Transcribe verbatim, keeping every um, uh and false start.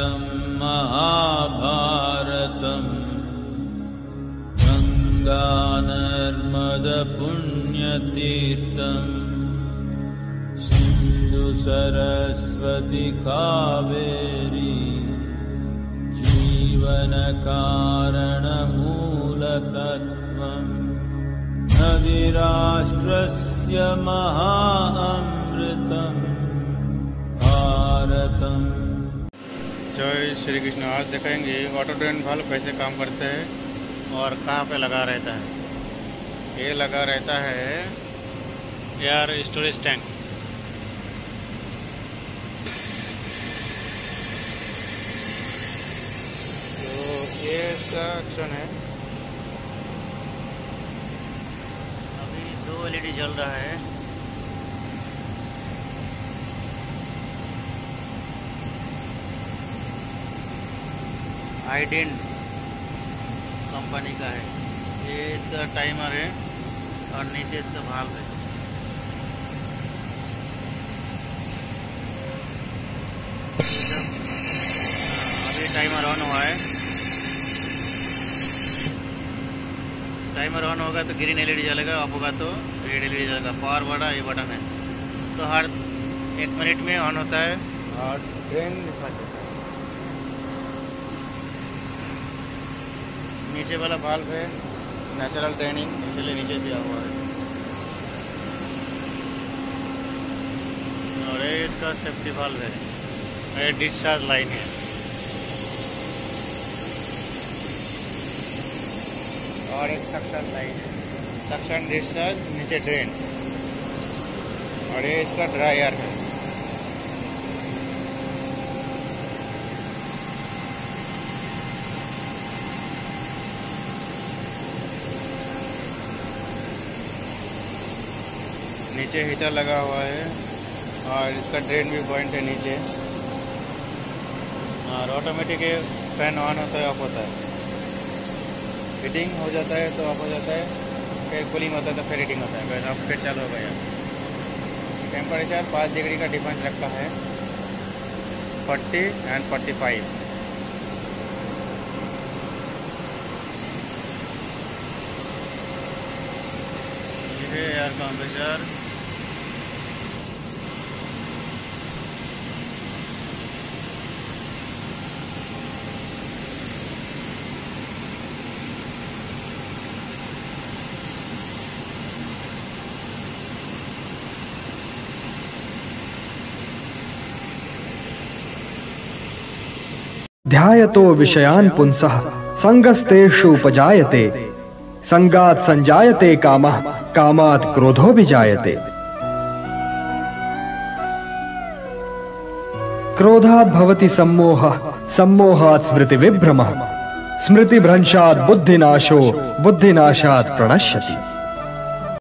महाभारतम् गंगा नर्मदा पुण्यतीर्थम् सिंधु सरस्वती कावेरी जीवन कारण मूलतत्त्वम् नदीराष्ट्रस्य महाअमृतम् भारतम्। जय श्री कृष्ण। आज देखेंगे वाटर ड्रेन वाल्व कैसे काम करते हैं और कहाँ पे लगा रहता है। ये लगा रहता है एयर स्टोरेज टैंक। तो ये इसका एक्शन है। अभी दो एलईडी जल रहा है। आइडेंट कंपनी का है ये। इसका टाइमर है और नीचे इसका भाल्व है। अभी टाइमर ऑन हुआ है। टाइमर ऑन होगा तो ग्रीन एलईडी जलेगा, ऑफ होगा तो रेड एलईडी जलेगा। पावर बड़ा ये बटन है तो हर एक मिनट में ऑन होता है और ड्रेन दिखाता है। नीचे वाला वाल्व है नेचुरल ड्रेनिंग, इसलिए नीचे दिया हुआ है। और ये इसका सेफ्टी वाल्व है। ये डिस्चार्ज लाइन है। और एक सक्शन लाइन है। सक्शन डिस्चार्ज नीचे ड्रेन। और ये इसका ड्रायर है। नीचे हीटर लगा हुआ है और इसका ड्रेन भी पॉइंट है नीचे। और ऑटोमेटिक फैन ऑन होता है, ऑफ होता है। हीटिंग हो जाता है तो ऑफ हो जाता है, फिर कूलिंग होता है तो फिर हीटिंग होता है। बस अब फिर चालू हो गया। टेम्परेचर पाँच डिग्री का डिफरेंस रखा है, फोर्टी एंड फोर्टी फाइव। ये है एयर कंप्रेसर। ध्यायतो विषयान् पुंसः संगस्तेषु उपजायते संगात् संजायते कामः कामात् क्रोधो विजायते। क्रोधात् भवति सम्मोहः सम्मोहात् स्मृतिविभ्रमः स्मृतिभ्रंशात् बुद्धिनाशो बुद्धिनाशात् प्रणश्यति।